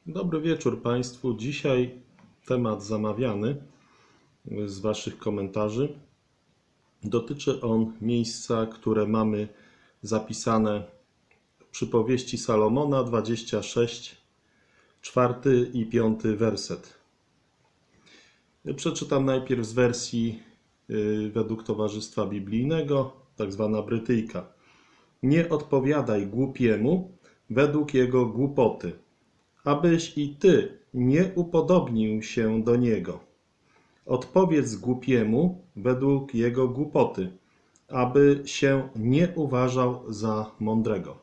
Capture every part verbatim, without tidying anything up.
Dobry wieczór Państwu. Dzisiaj temat zamawiany z Waszych komentarzy. Dotyczy on miejsca, które mamy zapisane w przypowieści Salomona dwadzieścia sześć, czwarty i piąty werset. Przeczytam najpierw z wersji yy, według Towarzystwa Biblijnego, tak zwana Brytyjka. Nie odpowiadaj głupiemu według jego głupoty, abyś i ty nie upodobnił się do niego. Odpowiedz głupiemu według jego głupoty, aby się nie uważał za mądrego.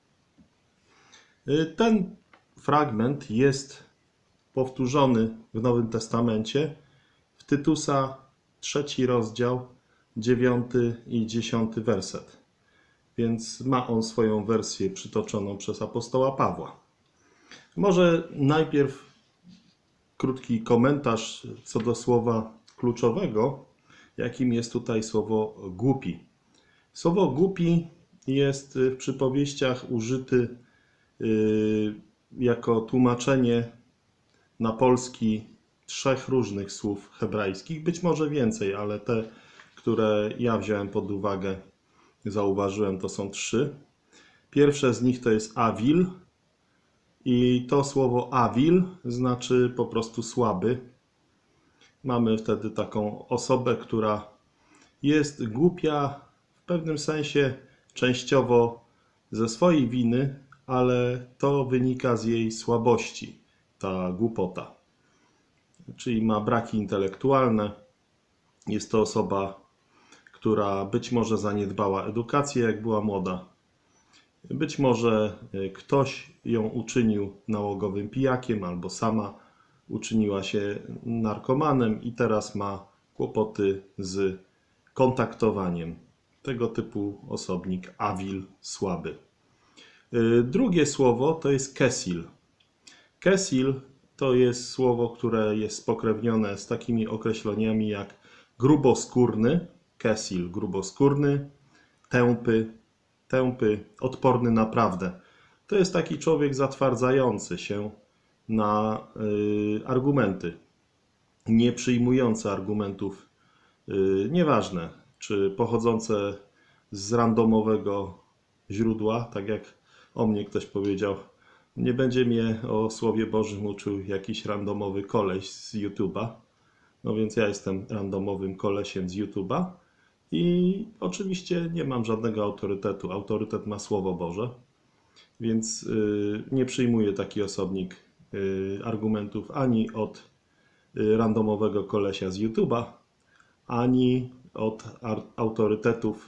Ten fragment jest powtórzony w Nowym Testamencie w Tytusa, trzeci rozdział, dziewiąty i dziesiąty werset. Więc ma on swoją wersję przytoczoną przez apostoła Pawła. Może najpierw krótki komentarz co do słowa kluczowego, jakim jest tutaj słowo głupi. Słowo głupi jest w przypowieściach użyty jako tłumaczenie na polski trzech różnych słów hebrajskich, być może więcej, ale te, które ja wziąłem pod uwagę, zauważyłem, to są trzy. Pierwsze z nich to jest awil. I to słowo awil znaczy po prostu słaby. Mamy wtedy taką osobę, która jest głupia w pewnym sensie częściowo ze swojej winy, ale to wynika z jej słabości, ta głupota. Czyli ma braki intelektualne. Jest to osoba, która być może zaniedbała edukację, jak była młoda. Być może ktoś ją uczynił nałogowym pijakiem, albo sama uczyniła się narkomanem i teraz ma kłopoty z kontaktowaniem. Tego typu osobnik, awil, słaby. Drugie słowo to jest kesil. Kesil to jest słowo, które jest spokrewnione z takimi określeniami jak gruboskórny, kesil, gruboskórny, tępy, tępy, odporny na prawdę. To jest taki człowiek zatwardzający się na y, argumenty, nie przyjmujący argumentów, y, nieważne, czy pochodzące z randomowego źródła, tak jak o mnie ktoś powiedział, nie będzie mnie o Słowie Bożym uczył jakiś randomowy koleś z YouTube'a, no więc ja jestem randomowym kolesiem z YouTube'a. I oczywiście nie mam żadnego autorytetu. Autorytet ma Słowo Boże, więc yy, nie przyjmuję taki osobnik yy, argumentów ani od yy, randomowego kolesia z YouTube'a, ani od autorytetów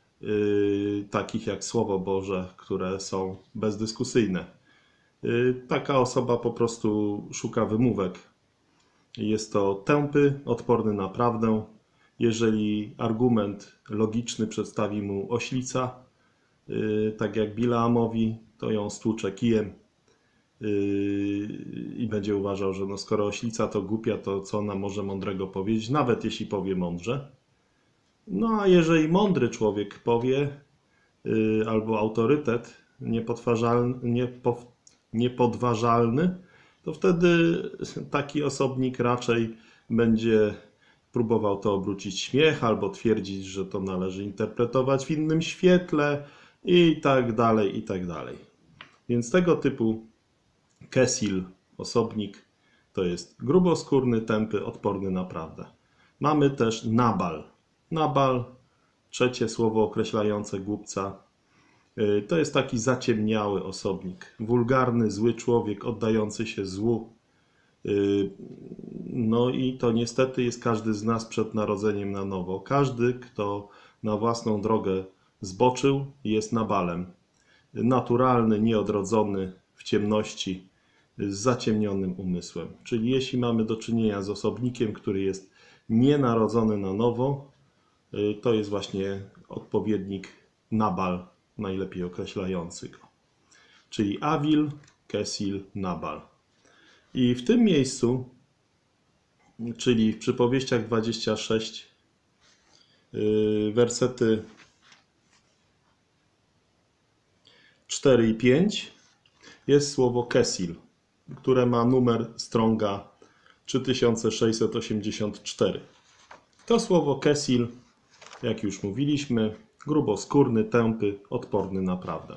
yy, takich jak Słowo Boże, które są bezdyskusyjne. Yy, taka osoba po prostu szuka wymówek. Jest to tępy, odporny na prawdę. Jeżeli argument logiczny przedstawi mu oślica, yy, tak jak Bilaamowi, to ją stłucze kijem yy, i będzie uważał, że no skoro oślica to głupia, to co ona może mądrego powiedzieć, nawet jeśli powie mądrze. No a jeżeli mądry człowiek powie, yy, albo autorytet niepodważalny, niepo, niepodważalny, to wtedy taki osobnik raczej będzie próbował to obrócić śmiech albo twierdzić, że to należy interpretować w innym świetle i tak dalej, i tak dalej. Więc tego typu kesil, osobnik, to jest gruboskórny, tępy, odporny na prawdę. Mamy też nabal. Nabal, trzecie słowo określające głupca, to jest taki zaciemniały osobnik, wulgarny, zły człowiek, oddający się złu. No i to niestety jest każdy z nas przed narodzeniem na nowo. Każdy, kto na własną drogę zboczył, jest nabalem. Naturalny, nieodrodzony, w ciemności, z zaciemnionym umysłem. Czyli jeśli mamy do czynienia z osobnikiem, który jest nienarodzony na nowo, to jest właśnie odpowiednik nabal, najlepiej określający go. Czyli awil, kesil, nabal. I w tym miejscu, czyli w przypowieściach dwadzieścia sześć, wersety cztery i pięć, jest słowo kesil. które ma numer Stronga trzy tysiące sześćset osiemdziesiąt cztery. To słowo kesil, jak już mówiliśmy, gruboskórny, tępy, odporny na prawdę.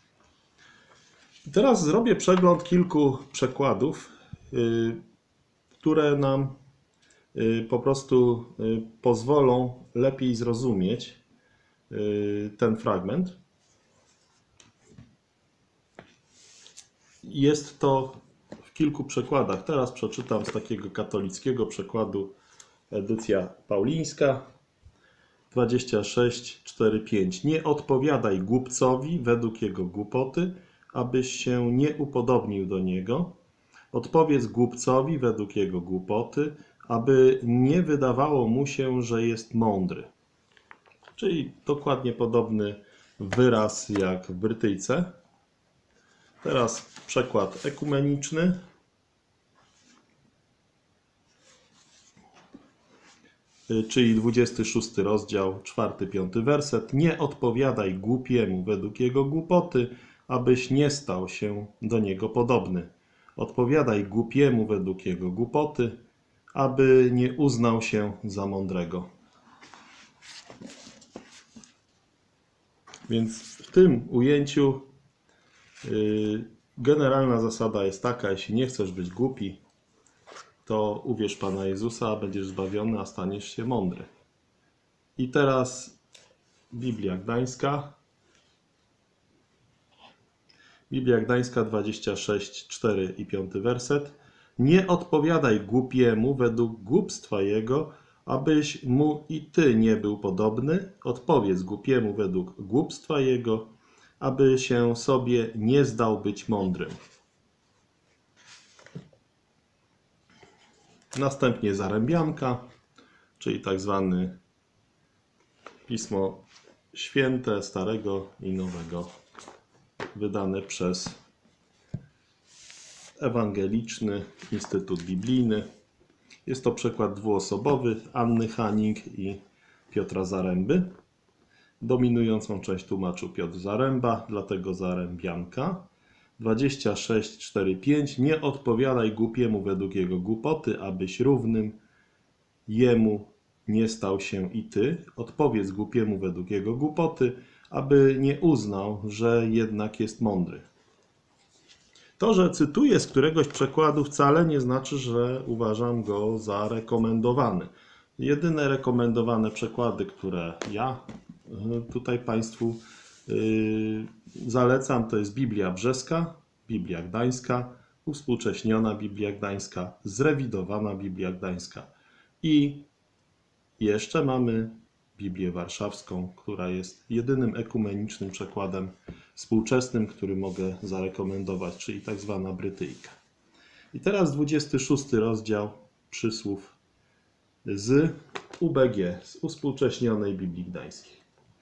I teraz zrobię przegląd kilku przekładów, yy, które nam yy, po prostu yy, pozwolą lepiej zrozumieć yy, ten fragment. Jest to w kilku przekładach. Teraz przeczytam z takiego katolickiego przekładu, edycja paulińska, dwadzieścia sześć, cztery, pięć. Nie odpowiadaj głupcowi według jego głupoty, abyś się nie upodobnił do niego. Odpowiedz głupcowi według jego głupoty, aby nie wydawało mu się, że jest mądry. Czyli dokładnie podobny wyraz jak w Brytyjce. Teraz przekład ekumeniczny. Czyli dwudziesty szósty rozdział, czwarty, piąty werset. Nie odpowiadaj głupiemu według jego głupoty, abyś nie stał się do niego podobny. Odpowiadaj głupiemu według jego głupoty, aby nie uznał się za mądrego. Więc w tym ujęciu yy, generalna zasada jest taka: jeśli nie chcesz być głupi, to uwierz Pana Jezusa, a będziesz zbawiony, a staniesz się mądry. I teraz Biblia Gdańska. Biblia Gdańska dwadzieścia sześć, cztery i piąty werset. Nie odpowiadaj głupiemu według głupstwa jego, abyś mu i ty nie był podobny. Odpowiedz głupiemu według głupstwa jego, aby się sobie nie zdał być mądrym. Następnie Zarębianka, czyli tak zwane Pismo Święte Starego i Nowego, wydane przez Ewangeliczny Instytut Biblijny. Jest to przekład dwuosobowy Anny Haning i Piotra Zaręby. Dominującą część tłumaczył Piotr Zaręba, dlatego Zarębianka. dwadzieścia sześć, cztery, pięć. Nie odpowiadaj głupiemu według jego głupoty, abyś równym jemu nie stał się i ty. Odpowiedz głupiemu według jego głupoty, aby nie uznał, że jednak jest mądry. To, że cytuję z któregoś przekładu, wcale nie znaczy, że uważam go za rekomendowany. Jedyne rekomendowane przekłady, które ja tutaj Państwu yy, zalecam, to jest Biblia Brzeska, Biblia Gdańska, uwspółcześniona Biblia Gdańska, zrewidowana Biblia Gdańska i jeszcze mamy Biblię Warszawską, która jest jedynym ekumenicznym przekładem współczesnym, który mogę zarekomendować, czyli tak zwana Brytyjka. I teraz dwudziesty szósty rozdział przysłów z U B G, z uwspółcześnionej Biblii Gdańskiej.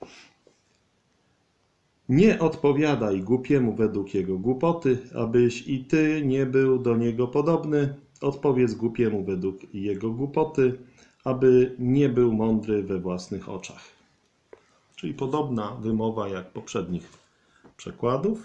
Nie odpowiadaj głupiemu według jego głupoty, abyś i ty nie był do niego podobny. Odpowiedz głupiemu według jego głupoty, aby nie był mądry we własnych oczach. Czyli podobna wymowa jak poprzednich przekładów.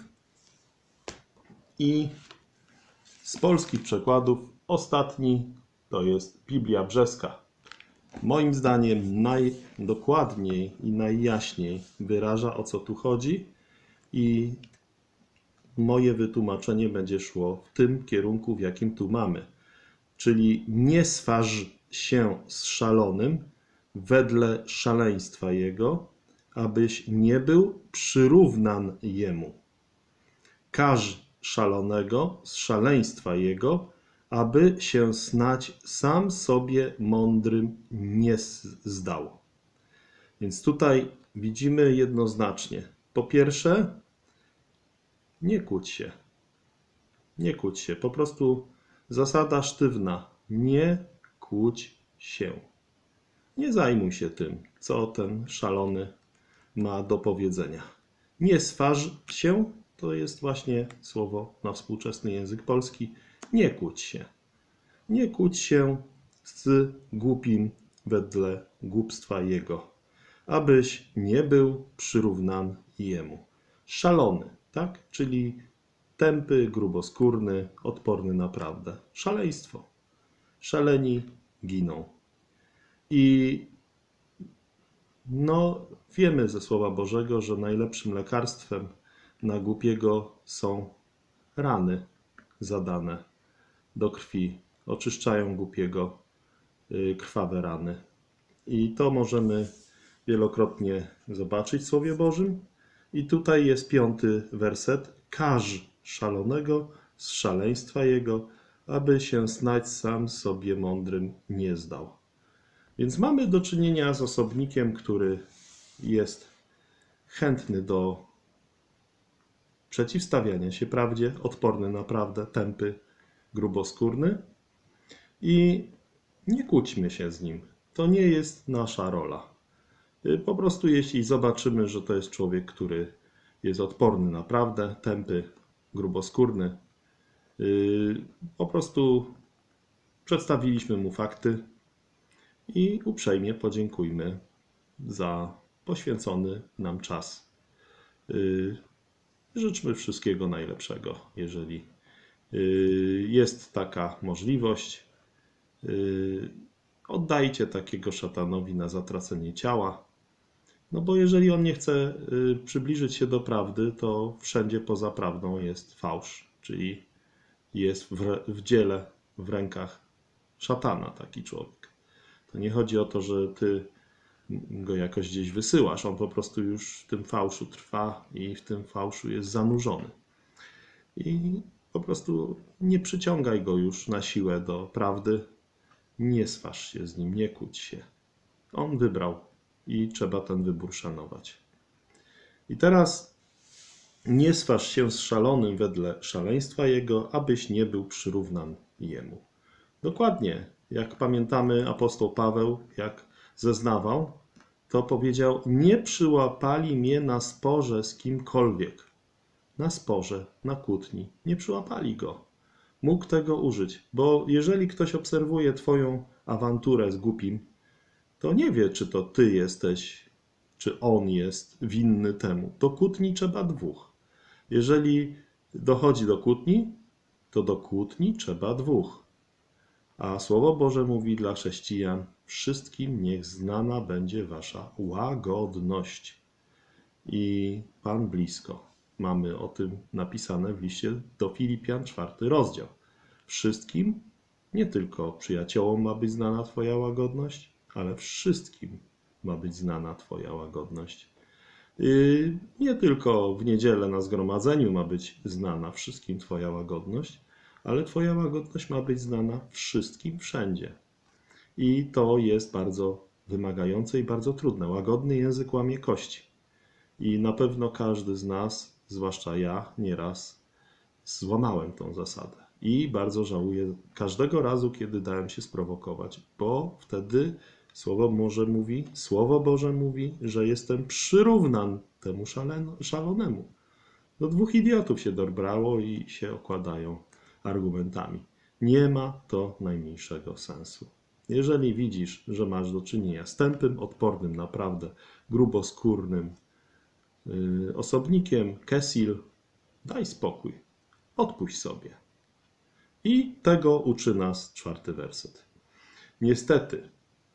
I z polskich przekładów ostatni to jest Biblia Brzeska. Moim zdaniem najdokładniej i najjaśniej wyraża, o co tu chodzi, i moje wytłumaczenie będzie szło w tym kierunku, w jakim tu mamy. Czyli nie swarz się z szalonym wedle szaleństwa jego, abyś nie był przyrównan jemu. Każ szalonego z szaleństwa jego, aby się snać sam sobie mądrym nie zdał. Więc tutaj widzimy jednoznacznie. Po pierwsze, nie kłóć się. Nie kłóć się. Po prostu zasada sztywna. Nie kłóć się. Nie zajmuj się tym, co ten szalony ma do powiedzenia. Nie swarz się, to jest właśnie słowo na współczesny język polski. Nie kłóć się. Nie kłóć się z głupim wedle głupstwa jego, abyś nie był przyrównany jemu. Szalony, tak? Czyli Tępy, gruboskórny, odporny na prawdę. Szaleństwo. Szaleni giną. I no, wiemy ze Słowa Bożego, że najlepszym lekarstwem na głupiego są rany zadane do krwi. Oczyszczają głupiego krwawe rany. I to możemy wielokrotnie zobaczyć w Słowie Bożym. I tutaj jest piąty werset. Każ szalonego z szaleństwa jego, aby się snać sam sobie mądrym nie zdał. Więc mamy do czynienia z osobnikiem, który jest chętny do przeciwstawiania się prawdzie, odporny na prawdę, tępy, gruboskórny. I nie kłóćmy się z nim. To nie jest nasza rola. Po prostu jeśli zobaczymy, że to jest człowiek, który jest odporny na prawdę, tępy, gruboskórny, po prostu przedstawiliśmy mu fakty i uprzejmie podziękujmy za poświęcony nam czas. Życzmy wszystkiego najlepszego, jeżeli jest taka możliwość. Oddajcie takiego szatanowi na zatracenie ciała, no bo jeżeli on nie chce przybliżyć się do prawdy, to wszędzie poza prawdą jest fałsz, czyli jest w, w dziele, w rękach szatana taki człowiek. To nie chodzi o to, że ty go jakoś gdzieś wysyłasz, on po prostu już w tym fałszu trwa i w tym fałszu jest zanurzony. I po prostu nie przyciągaj go już na siłę do prawdy, nie sważ się z nim, nie kłóć się. On wybrał i trzeba ten wybór szanować. I teraz nie sważ się z szalonym wedle szaleństwa jego, abyś nie był przyrównany jemu. Dokładnie, jak pamiętamy, apostoł Paweł, jak zeznawał, to powiedział: nie przyłapali mnie na sporze z kimkolwiek. Na sporze, na kłótni. Nie przyłapali go. Mógł tego użyć, bo jeżeli ktoś obserwuje twoją awanturę z głupim, to nie wie, czy to ty jesteś, czy on jest winny temu. Do kłótni trzeba dwóch. Jeżeli dochodzi do kłótni, to do kłótni trzeba dwóch. A Słowo Boże mówi dla chrześcijan: wszystkim niech znana będzie wasza łagodność. I Pan blisko. Mamy o tym napisane w liście do Filipian, czwarty rozdział. Wszystkim, nie tylko przyjaciołom ma być znana twoja łagodność, ale wszystkim ma być znana twoja łagodność. Yy, nie tylko w niedzielę na zgromadzeniu ma być znana wszystkim twoja łagodność, ale twoja łagodność ma być znana wszystkim wszędzie. I to jest bardzo wymagające i bardzo trudne. Łagodny język łamie kości. I na pewno każdy z nas, zwłaszcza ja, nieraz złamałem tą zasadę. I bardzo żałuję każdego razu, kiedy dałem się sprowokować, bo wtedy Słowo Boże mówi, Słowo Boże mówi, że jestem przyrównan temu szalonemu. Do dwóch idiotów się dobrało i się okładają argumentami. Nie ma to najmniejszego sensu. Jeżeli widzisz, że masz do czynienia z tępym, odpornym, naprawdę gruboskórnym yy, osobnikiem, kesil, daj spokój, odpuść sobie. I tego uczy nas czwarty werset. Niestety,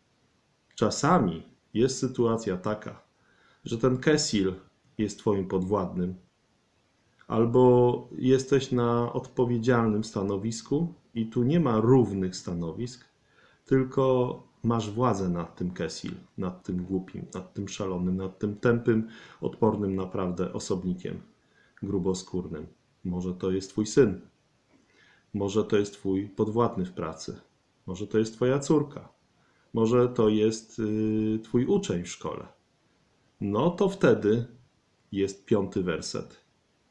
czasami jest sytuacja taka, że ten kesil jest twoim podwładnym, albo jesteś na odpowiedzialnym stanowisku i tu nie ma równych stanowisk, tylko masz władzę nad tym kesil, nad tym głupim, nad tym szalonym, nad tym tępym, odpornym naprawdę osobnikiem gruboskórnym. Może to jest twój syn, może to jest twój podwładny w pracy, może to jest twoja córka, może to jest yy, twój uczeń w szkole. No to wtedy jest piąty werset.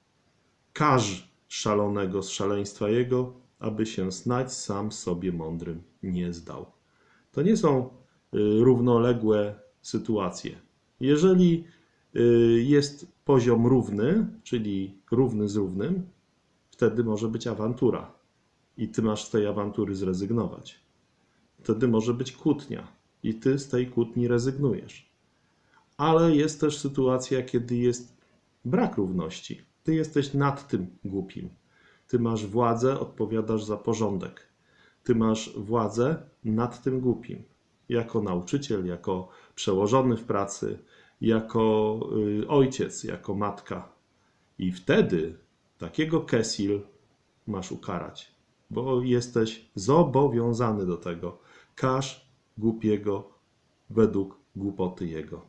Każ szalonego z szaleństwa jego, aby się snać sam sobie mądrym nie zdał. To nie są równoległe sytuacje. Jeżeli jest poziom równy, czyli równy z równym, wtedy może być awantura i ty masz z tej awantury zrezygnować. Wtedy może być kłótnia i ty z tej kłótni rezygnujesz. Ale jest też sytuacja, kiedy jest brak równości. Ty jesteś nad tym głupim. Ty masz władzę, odpowiadasz za porządek. Ty masz władzę nad tym głupim. Jako nauczyciel, jako przełożony w pracy, jako y, ojciec, jako matka. I wtedy takiego kesil masz ukarać, bo jesteś zobowiązany do tego. Karz głupiego według głupoty jego,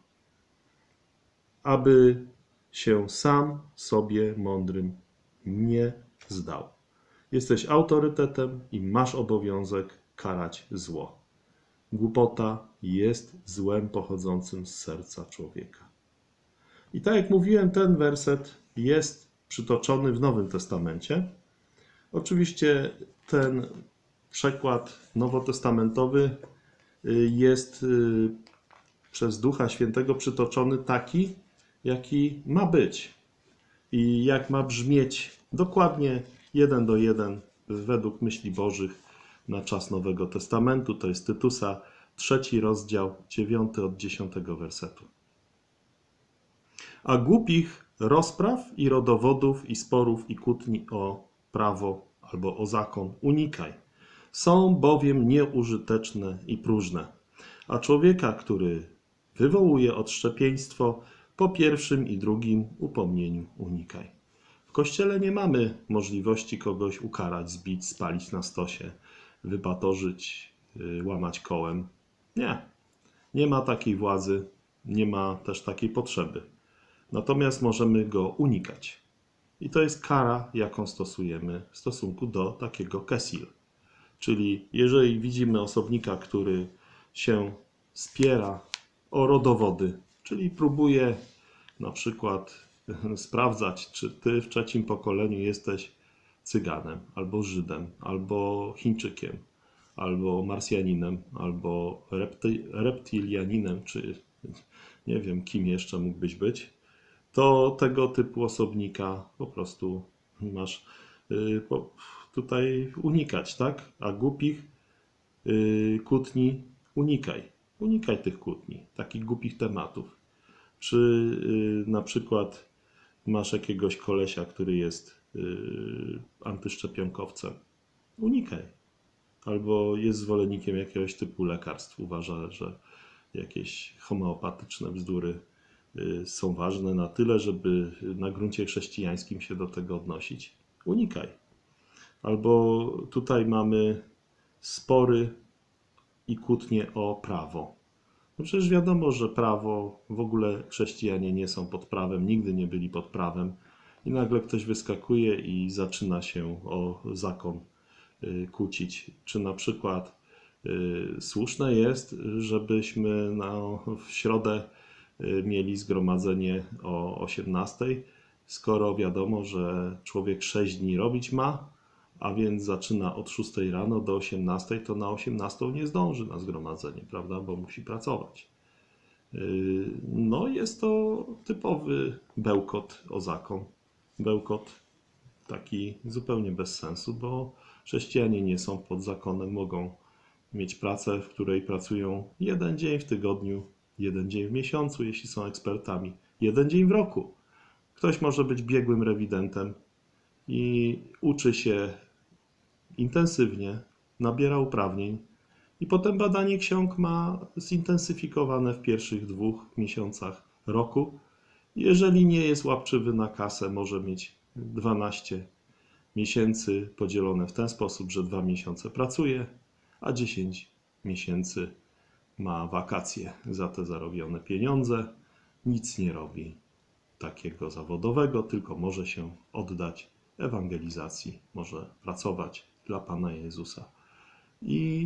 aby się sam sobie mądrym nie zdał. Jesteś autorytetem i masz obowiązek karać zło. Głupota jest złem pochodzącym z serca człowieka. I tak jak mówiłem, ten werset jest przytoczony w Nowym Testamencie. Oczywiście ten przekład nowotestamentowy jest przez Ducha Świętego przytoczony taki, jaki ma być i jak ma brzmieć dokładnie jeden do jeden według myśli Bożych na czas Nowego Testamentu. To jest Tytusa, trzeci rozdział, dziewiąty od dziesiątego wersetu. A głupich rozpraw i rodowodów i sporów i kłótni o prawo albo o zakon unikaj. Są bowiem nieużyteczne i próżne. A człowieka, który wywołuje odszczepieństwo, po pierwszym i drugim upomnieniu unikaj. W Kościele nie mamy możliwości kogoś ukarać, zbić, spalić na stosie, wypatorzyć, łamać kołem. Nie. Nie ma takiej władzy, nie ma też takiej potrzeby. Natomiast możemy go unikać. I to jest kara, jaką stosujemy w stosunku do takiego kesil. Czyli jeżeli widzimy osobnika, który się spiera o rodowody, czyli próbuje na przykład sprawdzać, czy ty w trzecim pokoleniu jesteś Cyganem, albo Żydem, albo Chińczykiem, albo Marsjaninem, albo repty, reptilianinem, czy nie wiem, kim jeszcze mógłbyś być, to tego typu osobnika po prostu masz y, po, tutaj unikać, tak? A głupich y, kłótni unikaj. Unikaj tych kłótni, takich głupich tematów. Czy y, na przykład masz jakiegoś kolesia, który jest y, antyszczepionkowcem? Unikaj. Albo jest zwolennikiem jakiegoś typu lekarstw. Uważa, że jakieś homeopatyczne bzdury y, są ważne na tyle, żeby na gruncie chrześcijańskim się do tego odnosić. Unikaj. Albo tutaj mamy spory i kłótnie o prawo. No przecież wiadomo, że prawo, w ogóle chrześcijanie nie są pod prawem, nigdy nie byli pod prawem. I nagle ktoś wyskakuje i zaczyna się o zakon kłócić. Czy na przykład y, słuszne jest, żebyśmy na, w środę y, mieli zgromadzenie o osiemnastej, skoro wiadomo, że człowiek sześć dni robić ma, a więc zaczyna od szóstej rano do osiemnastej, to na osiemnastą nie zdąży na zgromadzenie, prawda, bo musi pracować. Y, no jest to typowy bełkot o zakon. Bełkot taki zupełnie bez sensu, bo chrześcijanie nie są pod zakonem, mogą mieć pracę, w której pracują jeden dzień w tygodniu, jeden dzień w miesiącu, jeśli są ekspertami, jeden dzień w roku. Ktoś może być biegłym rewidentem i uczy się intensywnie, nabiera uprawnień i potem badanie ksiąg ma zintensyfikowane w pierwszych dwóch miesiącach roku. Jeżeli nie jest łapczywy na kasę, może mieć dwanaście miesięcy podzielone w ten sposób, że dwa miesiące pracuje, a dziesięć miesięcy ma wakacje za te zarobione pieniądze. Nic nie robi takiego zawodowego, tylko może się oddać ewangelizacji, może pracować dla Pana Jezusa. I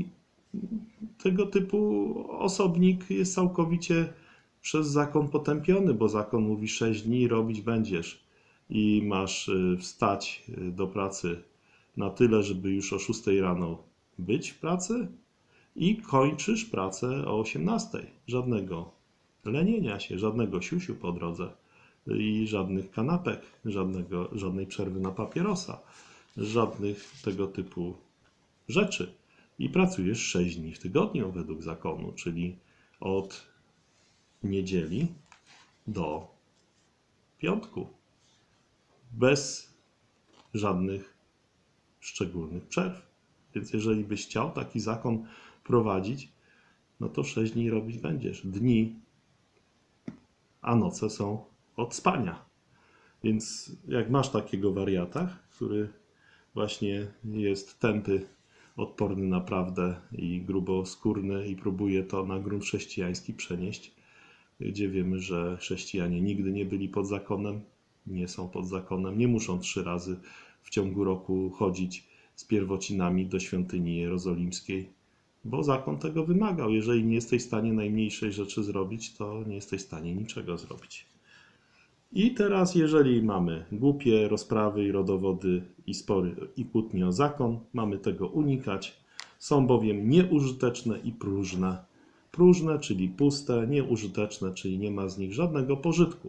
tego typu osobnik jest całkowicie przez zakon potępiony, bo zakon mówi sześć dni robić będziesz i masz wstać do pracy na tyle, żeby już o szóstej rano być w pracy i kończysz pracę o osiemnastej. Żadnego lenienia się, żadnego siusiu po drodze i żadnych kanapek, żadnego, żadnej przerwy na papierosa, żadnych tego typu rzeczy. I pracujesz sześć dni w tygodniu według zakonu, czyli od niedzieli do piątku. Bez żadnych szczególnych przerw. Więc jeżeli byś chciał taki zakon prowadzić, no to sześć dni robić będziesz. Dni, a noce są od spania. Więc jak masz takiego wariata, który właśnie jest tępy, odporny na prawdę i gruboskórny i próbuje to na grunt chrześcijański przenieść, gdzie wiemy, że chrześcijanie nigdy nie byli pod zakonem, nie są pod zakonem, nie muszą trzy razy w ciągu roku chodzić z pierwocinami do świątyni jerozolimskiej, bo zakon tego wymagał. Jeżeli nie jesteś w stanie najmniejszej rzeczy zrobić, to nie jesteś w stanie niczego zrobić. I teraz, jeżeli mamy głupie rozprawy i rodowody i spory i kłótnie o zakon, mamy tego unikać. Są bowiem nieużyteczne i próżne. Próżne, czyli puste, nieużyteczne, czyli nie ma z nich żadnego pożytku.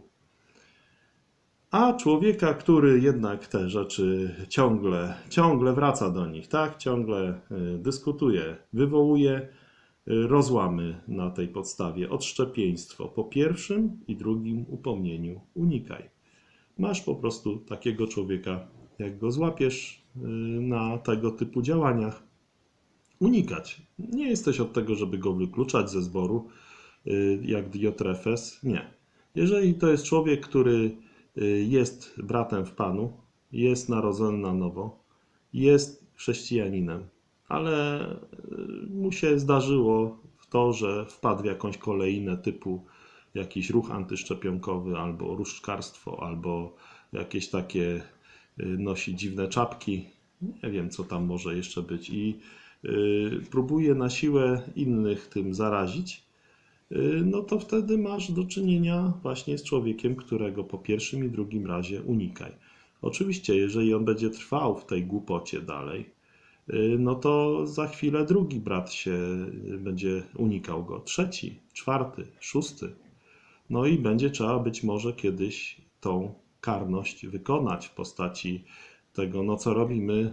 A człowieka, który jednak te rzeczy ciągle, ciągle wraca do nich, tak, ciągle dyskutuje, wywołuje rozłamy na tej podstawie, odszczepieństwo po pierwszym i drugim upomnieniu unikaj. Masz po prostu takiego człowieka, jak go złapiesz na tego typu działaniach, unikać. Nie jesteś od tego, żeby go wykluczać ze zboru, jak Diotrefes, nie. Jeżeli to jest człowiek, który jest bratem w Panu, jest narodzony na nowo, jest chrześcijaninem, ale mu się zdarzyło to, że wpadł w jakąś kolejnę typu jakiś ruch antyszczepionkowy, albo różdżkarstwo, albo jakieś takie nosi dziwne czapki, nie wiem co tam może jeszcze być i próbuje na siłę innych tym zarazić, no to wtedy masz do czynienia właśnie z człowiekiem, którego po pierwszym i drugim razie unikaj. Oczywiście, jeżeli on będzie trwał w tej głupocie dalej, no to za chwilę drugi brat się będzie unikał go, trzeci, czwarty, szósty. No i będzie trzeba być może kiedyś tą karność wykonać w postaci tego, no co robimy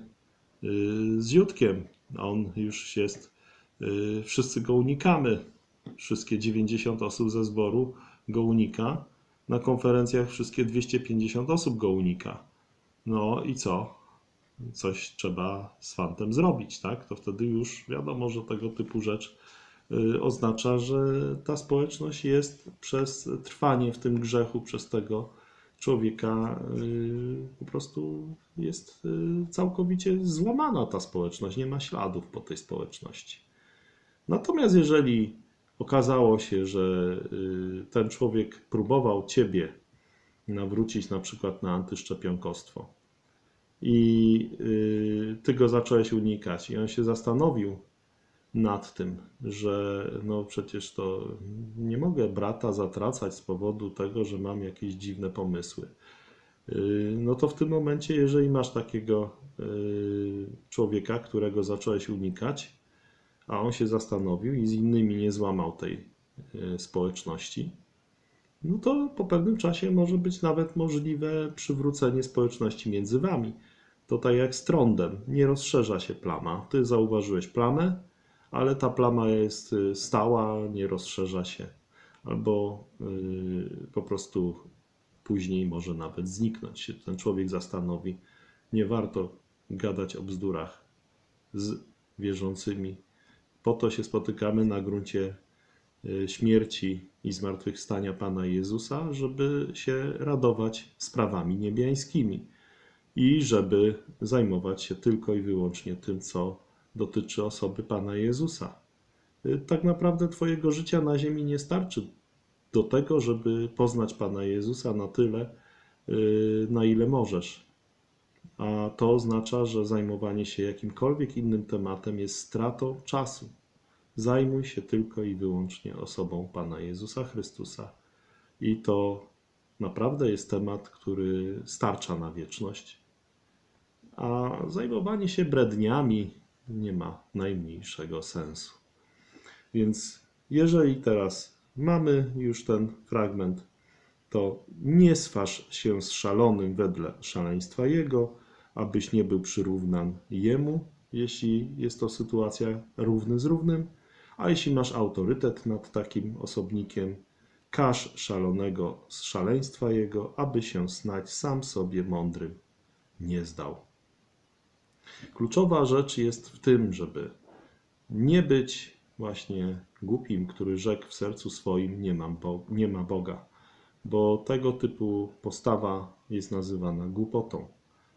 z Judkiem. On już jest, wszyscy go unikamy, wszystkie dziewięćdziesiąt osób ze zboru go unika, na konferencjach wszystkie dwieście pięćdziesiąt osób go unika. No i co? Coś trzeba z fantem zrobić, tak? To wtedy już wiadomo, że tego typu rzecz oznacza, że ta społeczność jest przez trwanie w tym grzechu, przez tego człowieka po prostu jest całkowicie złamana ta społeczność, nie ma śladów po tej społeczności. Natomiast jeżeli okazało się, że ten człowiek próbował ciebie nawrócić na przykład na antyszczepionkostwo i ty go zacząłeś unikać i on się zastanowił nad tym, że no przecież to nie mogę brata zatracać z powodu tego, że mam jakieś dziwne pomysły. No to w tym momencie, jeżeli masz takiego człowieka, którego zacząłeś unikać, a on się zastanowił i z innymi nie złamał tej społeczności, no to po pewnym czasie może być nawet możliwe przywrócenie społeczności między wami. To tak jak z trądem, nie rozszerza się plama. Ty zauważyłeś plamę, ale ta plama jest stała, nie rozszerza się. Albo yy, po prostu później może nawet zniknąć. Się ten człowiek zastanowi. Nie warto gadać o bzdurach z wierzącymi. Po to się spotykamy na gruncie śmierci i zmartwychwstania Pana Jezusa, żeby się radować sprawami niebiańskimi i żeby zajmować się tylko i wyłącznie tym, co dotyczy osoby Pana Jezusa. Tak naprawdę Twojego życia na ziemi nie starczy do tego, żeby poznać Pana Jezusa na tyle, na ile możesz. A to oznacza, że zajmowanie się jakimkolwiek innym tematem jest stratą czasu. Zajmuj się tylko i wyłącznie osobą Pana Jezusa Chrystusa. I to naprawdę jest temat, który starcza na wieczność. A zajmowanie się bredniami nie ma najmniejszego sensu. Więc jeżeli teraz mamy już ten fragment, to nie sważ się z szalonym wedle szaleństwa jego, abyś nie był przyrównan jemu, jeśli jest to sytuacja równy z równym, a jeśli masz autorytet nad takim osobnikiem, każ szalonego z szaleństwa jego, aby się snać sam sobie mądrym nie zdał. Kluczowa rzecz jest w tym, żeby nie być właśnie głupim, który rzekł w sercu swoim: nie mam Bo- nie ma Boga, bo tego typu postawa jest nazywana głupotą.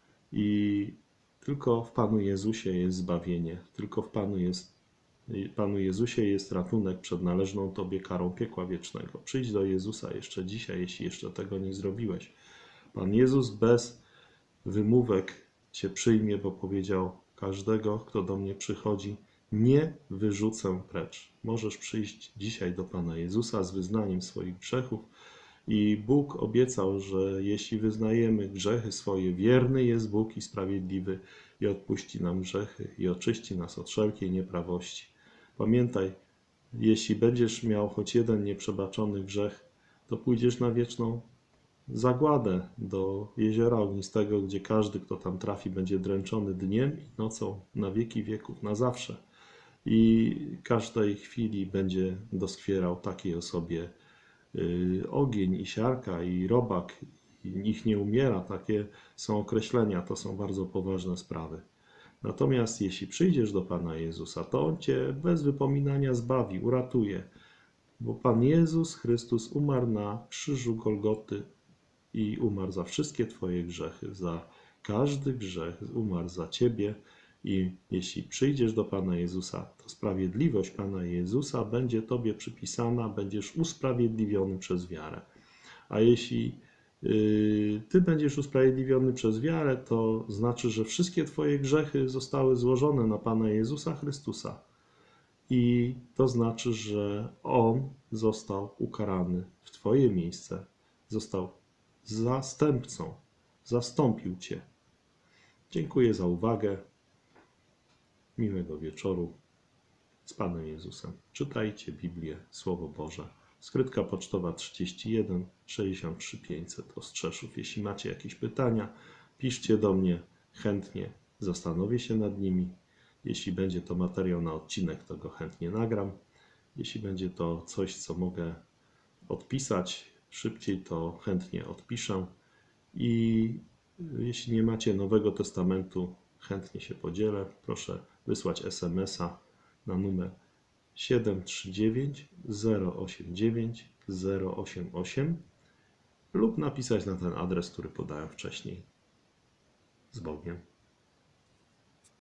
I tylko w Panu Jezusie jest zbawienie, tylko w Panu jest Panu Jezusie jest ratunek przed należną Tobie karą piekła wiecznego. Przyjdź do Jezusa jeszcze dzisiaj, jeśli jeszcze tego nie zrobiłeś. Pan Jezus bez wymówek Cię przyjmie, bo powiedział: każdego, kto do mnie przychodzi, nie wyrzucę precz. Możesz przyjść dzisiaj do Pana Jezusa z wyznaniem swoich grzechów i Bóg obiecał, że jeśli wyznajemy grzechy swoje, wierny jest Bóg i sprawiedliwy i odpuści nam grzechy i oczyści nas od wszelkiej nieprawości. Pamiętaj, jeśli będziesz miał choć jeden nieprzebaczony grzech, to pójdziesz na wieczną zagładę do jeziora ognistego, gdzie każdy, kto tam trafi, będzie dręczony dniem i nocą na wieki wieków, na zawsze. I każdej chwili będzie doskwierał takiej osobie y, ogień i siarka i robak, i ich nie umiera. Takie są określenia, to są bardzo poważne sprawy. Natomiast jeśli przyjdziesz do Pana Jezusa, to On Cię bez wypominania zbawi, uratuje, bo Pan Jezus Chrystus umarł na krzyżu Golgoty i umarł za wszystkie Twoje grzechy, za każdy grzech umarł za Ciebie. I jeśli przyjdziesz do Pana Jezusa, to sprawiedliwość Pana Jezusa będzie Tobie przypisana, będziesz usprawiedliwiony przez wiarę. A jeśli yy, Ty będziesz usprawiedliwiony przez wiarę, to znaczy, że wszystkie Twoje grzechy zostały złożone na Pana Jezusa Chrystusa. I to znaczy, że On został ukarany w Twoje miejsce, został zastępcą, zastąpił Cię. Dziękuję za uwagę. Miłego wieczoru z Panem Jezusem. Czytajcie Biblię, Słowo Boże. Skrytka pocztowa trzydzieści jeden sześćdziesiąt trzy pięćset Ostrzeszów. Jeśli macie jakieś pytania, piszcie do mnie, chętnie zastanowię się nad nimi. Jeśli będzie to materiał na odcinek, to go chętnie nagram. Jeśli będzie to coś, co mogę odpisać szybciej, to chętnie odpiszę. I jeśli nie macie Nowego Testamentu, chętnie się podzielę. Proszę wysłać es em es a na numer siedem trzy dziewięć zero osiem dziewięć zero osiem osiem lub napisać na ten adres, który podałem wcześniej. Z Bogiem.